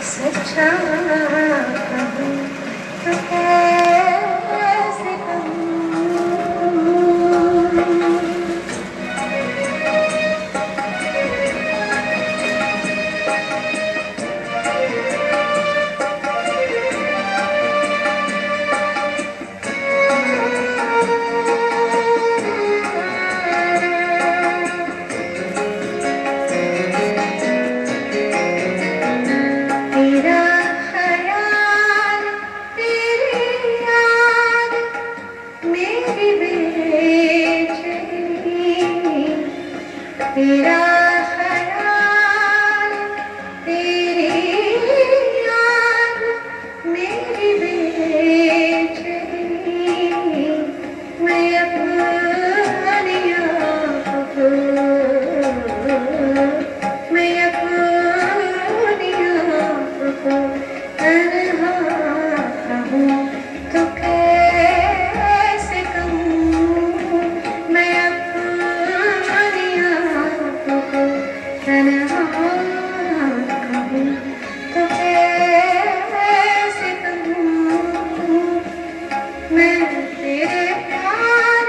सच्चा कहूँ तो कैसे कहूँ। तेरा ख्याल तेरी याद मेरी बेचैनी, तेरा ख्याल तेरी याद मेरी बेचैनी। मैं अपनी आँखों, मैं अपनी आँखों को तन्हा कहूँ तो कैसे कहूँ। मैं अपनी आँखों को तन्हा कहूँ तो कैसे कहूँ। मैं तेरे प्यार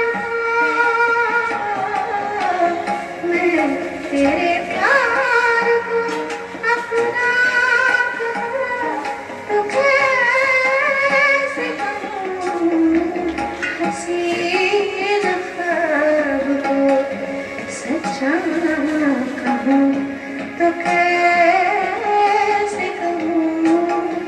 को, मैं तेरे प्यार को अपना कहूँ तो कैसे कहूँ। हसीन ख्वाब को सच्चा कहूँ तो कैसे कहूँ।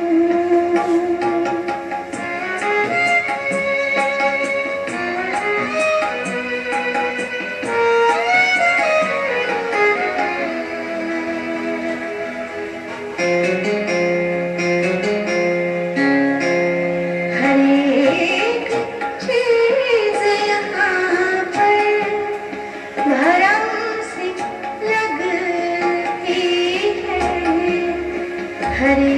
हर एक चीज़ यहाँ पर भरम सी लगती है, हर